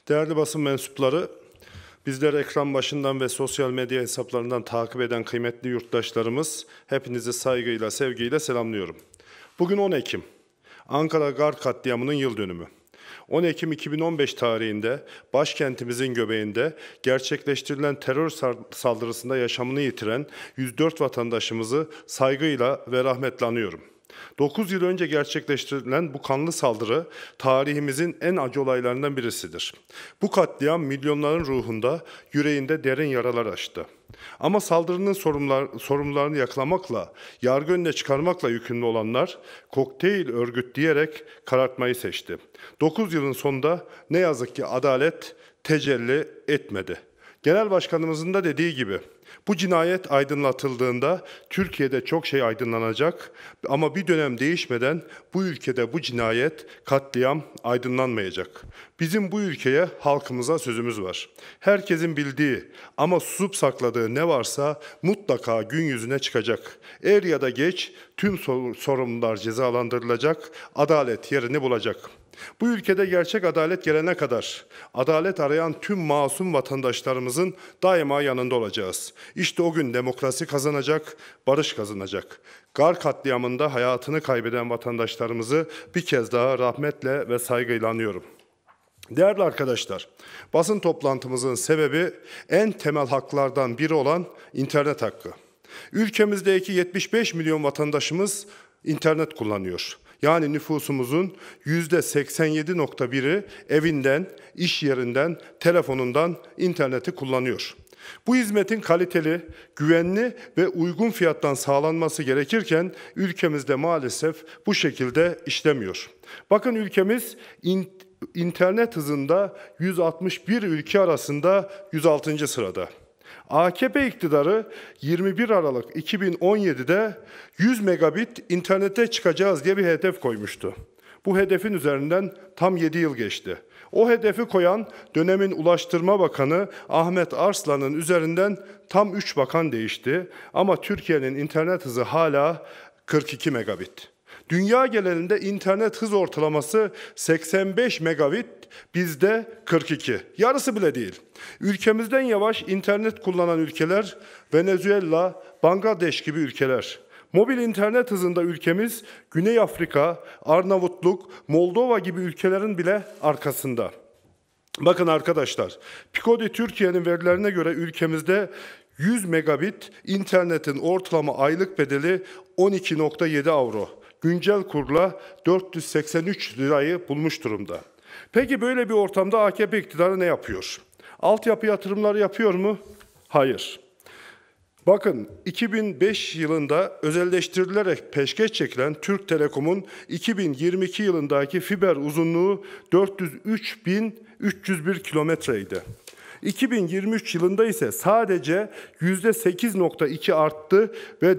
Değerli basın mensupları, bizleri ekran başından ve sosyal medya hesaplarından takip eden kıymetli yurttaşlarımız, hepinizi saygıyla, sevgiyle selamlıyorum. Bugün 10 Ekim, Ankara Gar katliamının yıl dönümü. 10 Ekim 2015 tarihinde başkentimizin göbeğinde gerçekleştirilen terör saldırısında yaşamını yitiren 104 vatandaşımızı saygıyla ve rahmetle anıyorum. 9 yıl önce gerçekleştirilen bu kanlı saldırı tarihimizin en acı olaylarından birisidir. Bu katliam milyonların ruhunda, yüreğinde derin yaralar açtı. Ama saldırının sorumlularını yakalamakla, yargı önüne çıkarmakla yükümlü olanlar kokteyl örgütleyerek karartmayı seçti. 9 yılın sonunda ne yazık ki adalet tecelli etmedi. Genel Başkanımızın da dediği gibi, bu cinayet aydınlatıldığında Türkiye'de çok şey aydınlanacak ama bir dönem değişmeden bu ülkede bu cinayet, katliam aydınlanmayacak. Bizim bu ülkeye, halkımıza sözümüz var. Herkesin bildiği ama susup sakladığı ne varsa mutlaka gün yüzüne çıkacak. Er ya da geç tüm sorumlular cezalandırılacak, adalet yerini bulacak. Bu ülkede gerçek adalet gelene kadar adalet arayan tüm masum vatandaşlarımızın daima yanında olacağız. İşte o gün demokrasi kazanacak, barış kazanacak. Gar katliamında hayatını kaybeden vatandaşlarımızı bir kez daha rahmetle ve saygıyla anıyorum. Değerli arkadaşlar, basın toplantımızın sebebi en temel haklardan biri olan internet hakkı. Ülkemizdeki 75 milyon vatandaşımız internet kullanıyor. Yani nüfusumuzun %87.1'i evinden, iş yerinden, telefonundan interneti kullanıyor. Bu hizmetin kaliteli, güvenli ve uygun fiyattan sağlanması gerekirken ülkemizde maalesef bu şekilde işlemiyor. Bakın ülkemiz internet hızında 161 ülke arasında 106. sırada. AKP iktidarı 21 Aralık 2017'de 100 megabit internete çıkacağız diye bir hedef koymuştu. Bu hedefin üzerinden tam 7 yıl geçti. O hedefi koyan dönemin Ulaştırma Bakanı Ahmet Arslan'ın üzerinden tam 3 bakan değişti. Ama Türkiye'nin internet hızı hala 42 megabit. Dünya genelinde internet hız ortalaması 85 megabit, bizde 42. Yarısı bile değil. Ülkemizden yavaş internet kullanan ülkeler Venezuela, Bangladeş gibi ülkeler. Mobil internet hızında ülkemiz Güney Afrika, Arnavutluk, Moldova gibi ülkelerin bile arkasında. Bakın arkadaşlar, Picodi Türkiye'nin verilerine göre ülkemizde 100 megabit internetin ortalama aylık bedeli 12,7 avro. Güncel kurla 483 lirayı bulmuş durumda. Peki böyle bir ortamda AKP iktidarı ne yapıyor? Altyapı yatırımları yapıyor mu? Hayır. Bakın 2005 yılında özelleştirilerek peşkeş çekilen Türk Telekom'un 2022 yılındaki fiber uzunluğu 403.301 kilometreydi. 2023 yılında ise sadece %8,2 arttı ve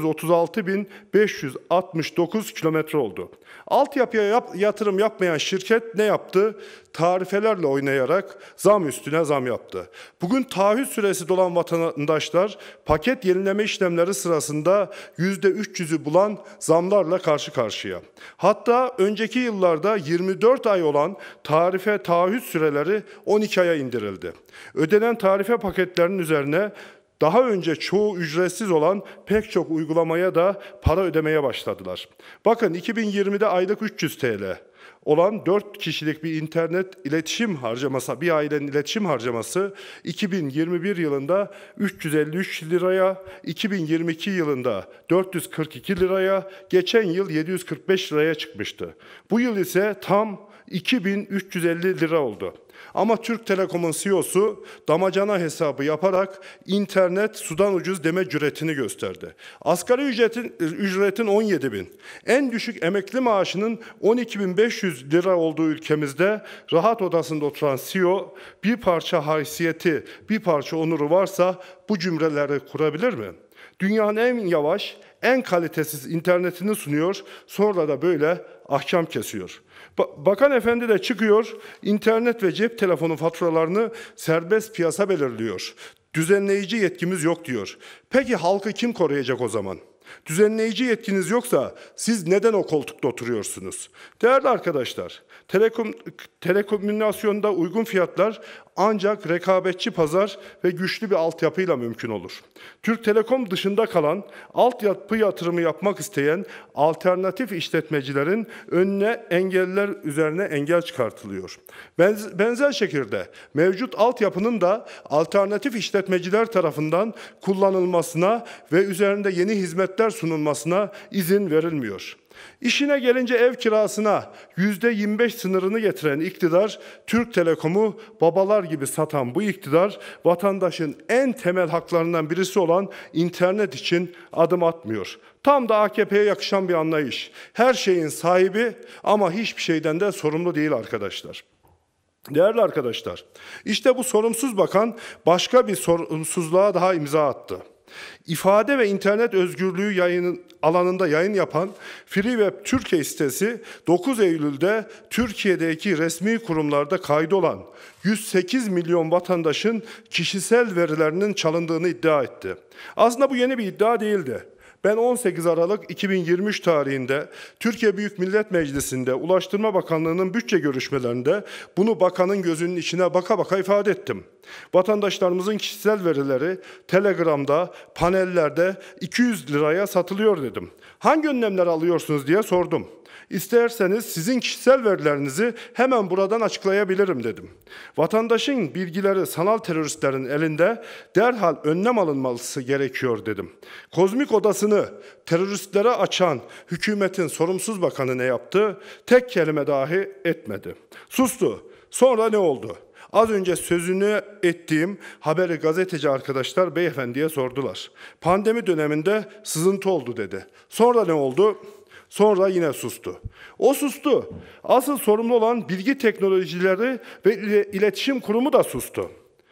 436.569 kilometre oldu. Altyapıya yatırım yapmayan şirket ne yaptı? Tarifelerle oynayarak zam üstüne zam yaptı. Bugün taahhüt süresi dolan vatandaşlar paket yenileme işlemleri sırasında %300'ü bulan zamlarla karşı karşıya. Hatta önceki yıllarda 24 ay olan tarife taahhüt süreleri 12 aya indirildi. Ödenen tarife paketlerinin üzerine daha önce çoğu ücretsiz olan pek çok uygulamaya da para ödemeye başladılar. Bakın 2020'de aylık 300 TL olan 4 kişilik bir internet iletişim harcaması, bir ailenin iletişim harcaması 2021 yılında 353 liraya, 2022 yılında 442 liraya, geçen yıl 745 liraya çıkmıştı. Bu yıl ise tam 2350 lira oldu. Ama Türk Telekom'un CEO'su damacana hesabı yaparak internet sudan ucuz deme cüretini gösterdi. Asgari ücretin 17.000, en düşük emekli maaşının 12.500 lira olduğu ülkemizde rahat odasında oturan CEO bir parça haysiyeti, bir parça onuru varsa bu cümleleri kurabilir mi? Dünyanın en yavaş, en kalitesiz internetini sunuyor, sonra da böyle ahkam kesiyor. Bakan efendi de çıkıyor, internet ve cep telefonu faturalarını serbest piyasa belirliyor. Düzenleyici yetkimiz yok diyor. Peki halkı kim koruyacak o zaman? Düzenleyici yetkiniz yoksa siz neden o koltukta oturuyorsunuz? Değerli arkadaşlar, telekomünikasyonda uygun fiyatlar ancak rekabetçi pazar ve güçlü bir altyapıyla mümkün olur. Türk Telekom dışında kalan, altyapı yatırımı yapmak isteyen alternatif işletmecilerin önüne engeller üzerine engel çıkartılıyor. Benzer şekilde mevcut altyapının da alternatif işletmeciler tarafından kullanılmasına ve üzerinde yeni hizmetler sunulmasına izin verilmiyor. İşine gelince ev kirasına %25 sınırını getiren iktidar, Türk Telekom'u babalar gibi satan bu iktidar, vatandaşın en temel haklarından birisi olan internet için adım atmıyor. Tam da AKP'ye yakışan bir anlayış. Her şeyin sahibi ama hiçbir şeyden de sorumlu değil arkadaşlar. Değerli arkadaşlar, işte bu sorumsuz bakan başka bir sorumsuzluğa daha imza attı. İfade ve internet özgürlüğü alanında yayın yapan FreeWeb Türkiye sitesi 9 Eylül'de Türkiye'deki resmi kurumlarda kaydolan 108 milyon vatandaşın kişisel verilerinin çalındığını iddia etti. Aslında bu yeni bir iddia değildi. Ben 18 Aralık 2023 tarihinde Türkiye Büyük Millet Meclisi'nde Ulaştırma Bakanlığı'nın bütçe görüşmelerinde bunu bakanın gözünün içine baka baka ifade ettim. Vatandaşlarımızın kişisel verileri Telegram'da, panellerde 200 liraya satılıyor dedim. Hangi önlemler alıyorsunuz diye sordum. İsterseniz sizin kişisel verilerinizi hemen buradan açıklayabilirim dedim. Vatandaşın bilgileri sanal teröristlerin elinde, derhal önlem alınması gerekiyor dedim. Kozmik odasını teröristlere açan hükümetin sorumsuz bakanı ne yaptı? Tek kelime dahi etmedi. Sustu. Sonra ne oldu? Az önce sözünü ettiğim haberi gazeteci arkadaşlar beyefendiye sordular. Pandemi döneminde sızıntı oldu dedi. Sonra ne oldu? Sonra yine sustu. O sustu. Asıl sorumlu olan Bilgi Teknolojileri ve İletişim Kurumu da sustu.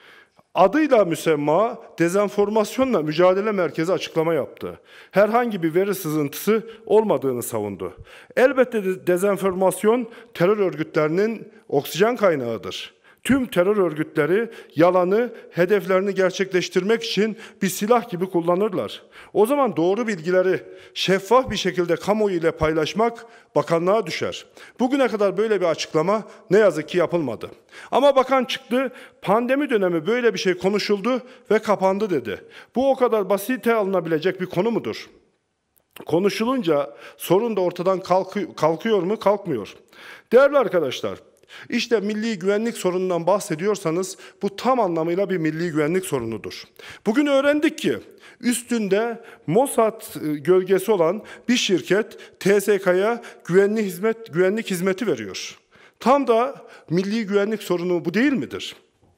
Adıyla müsemma Dezenformasyonla Mücadele Merkezi açıklama yaptı. Herhangi bir veri sızıntısı olmadığını savundu. Elbette dezenformasyon terör örgütlerinin oksijen kaynağıdır. Tüm terör örgütleri yalanı, hedeflerini gerçekleştirmek için bir silah gibi kullanırlar. O zaman doğru bilgileri şeffaf bir şekilde kamuoyu ile paylaşmak bakanlığa düşer. Bugüne kadar böyle bir açıklama ne yazık ki yapılmadı. Ama bakan çıktı, pandemi dönemi böyle bir şey konuşuldu ve kapandı dedi. Bu o kadar basite alınabilecek bir konu mudur? Konuşulunca sorun da ortadan kalkıyor mu? Kalkmıyor. Değerli arkadaşlar, İşte milli güvenlik sorunundan bahsediyorsanız bu tam anlamıyla bir milli güvenlik sorunudur. Bugün öğrendik ki üstünde Mossad gölgesi olan bir şirket TSK'ya güvenlik hizmeti veriyor. Tam da milli güvenlik sorunu bu değil midir?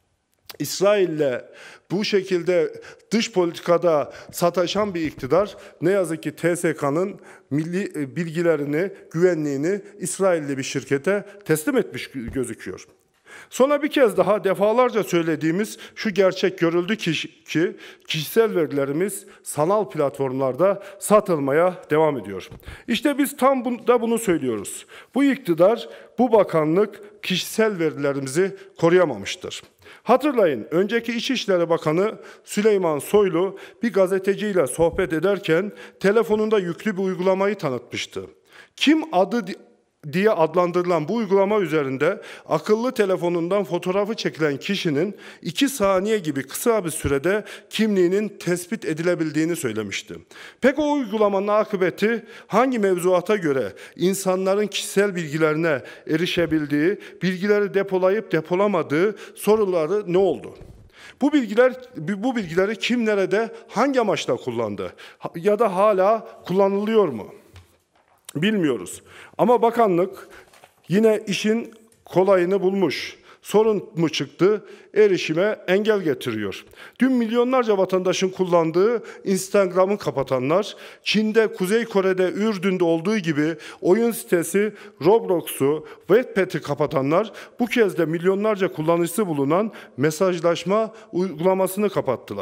İsrail'le bu şekilde dış politikada sataşan bir iktidar ne yazık ki TSK'nın milli bilgilerini, güvenliğini İsrailli bir şirkete teslim etmiş gözüküyor. Sonra bir kez daha defalarca söylediğimiz şu gerçek görüldü ki kişisel verilerimiz sanal platformlarda satılmaya devam ediyor. İşte biz tam da bunu söylüyoruz. Bu iktidar, bu bakanlık kişisel verilerimizi koruyamamıştır. Hatırlayın, önceki İçişleri Bakanı Süleyman Soylu bir gazeteciyle sohbet ederken telefonunda yüklü bir uygulamayı tanıtmıştı. Kim adı diye adlandırılan bu uygulama üzerinde akıllı telefonundan fotoğrafı çekilen kişinin 2 saniye gibi kısa bir sürede kimliğinin tespit edilebildiğini söylemişti. Peki o uygulamanın akıbeti hangi mevzuata göre insanların kişisel bilgilerine erişebildiği, bilgileri depolayıp depolamadığı soruları ne oldu? Bu bilgileri kim nerede, hangi amaçla kullandı? Ya da hala kullanılıyor mu? Bilmiyoruz. Ama bakanlık yine işin kolayını bulmuş. Sorun mu çıktı? Erişime engel getiriyor. Dün milyonlarca vatandaşın kullandığı Instagram'ı kapatanlar, Çin'de, Kuzey Kore'de, Ürdün'de olduğu gibi oyun sitesi Roblox'u, Wattpad'i kapatanlar, bu kez de milyonlarca kullanıcısı bulunan mesajlaşma uygulamasını kapattılar.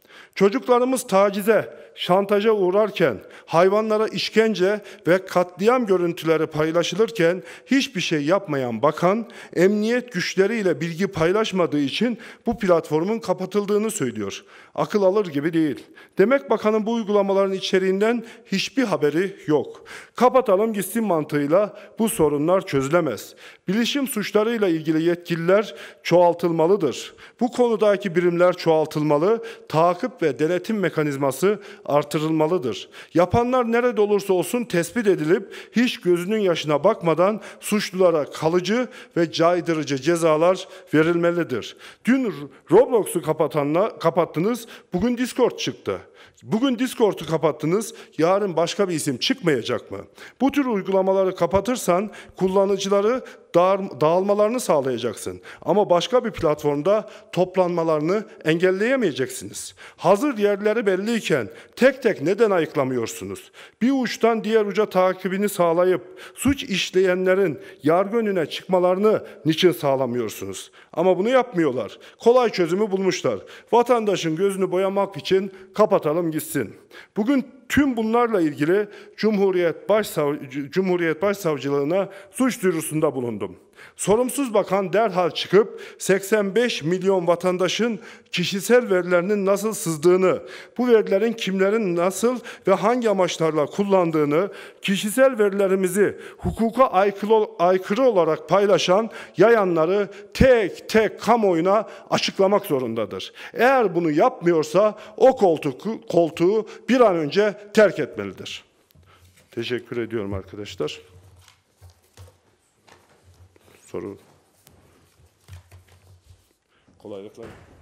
Çocuklarımız tacize, şantaja uğrarken, hayvanlara işkence ve katliam görüntüleri paylaşılırken hiçbir şey yapmayan bakan, emniyet güçleriyle bilgi paylaşmadığı için bu platformun kapatıldığını söylüyor. Akıl alır gibi değil. Demek bakanın bu uygulamaların içeriğinden hiçbir haberi yok. Kapatalım gitsin mantığıyla bu sorunlar çözülemez. Bilişim suçlarıyla ilgili yetkililer çoğaltılmalıdır. Bu konudaki birimler çoğaltılmalı, takip ve denetim mekanizması artırılmalıdır. Yapanlar nerede olursa olsun tespit edilip hiç gözünün yaşına bakmadan suçlulara kalıcı ve caydırıcı cezalar verilmelidir. Dün Roblox'u kapattınız, bugün Discord çıktı. Bugün Discord'u kapattınız, yarın başka bir isim çıkmayacak mı? Bu tür uygulamaları kapatırsan kullanıcıları dağılmalarını sağlayacaksın. Ama başka bir platformda toplanmalarını engelleyemeyeceksiniz. Hazır yerleri belliyken tek tek neden ayıklamıyorsunuz? Bir uçtan diğer uca takibini sağlayıp suç işleyenlerin yargı önüne çıkmalarını niçin sağlamıyorsunuz? Ama bunu yapmıyorlar. Kolay çözümü bulmuşlar. Vatandaşın gözünü boyamak için kapatalım gitsin. Bugün tüm bunlarla ilgili Cumhuriyet Başsavcılığına suç duyurusunda bulundum. Sorumsuz bakan derhal çıkıp 85 milyon vatandaşın kişisel verilerinin nasıl sızdığını, bu verilerin kimlerin nasıl ve hangi amaçlarla kullandığını, kişisel verilerimizi hukuka aykırı olarak paylaşan yayanları tek tek kamuoyuna açıklamak zorundadır. Eğer bunu yapmıyorsa o koltuğu bir an önce terk etmelidir. Teşekkür ediyorum arkadaşlar. Soru. Kolaylıklar.